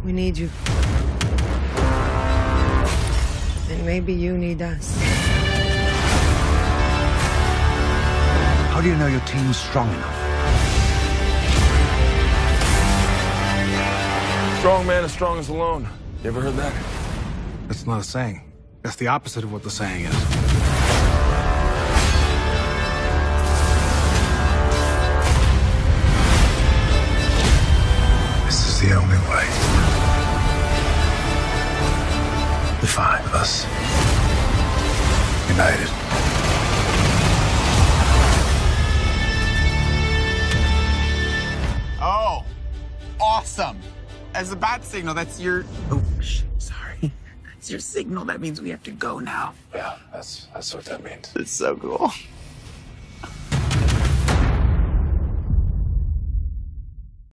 We need you. And maybe you need us. How do you know your team's strong enough? Strong man is strongest alone. You ever heard that? That's not a saying. That's the opposite of what the saying is. This is the only way. The five of us. United. Oh, awesome. As a bat signal, that's your... Oh, sorry. That's your signal. That means we have to go now. Yeah, that's what that means. It's so cool.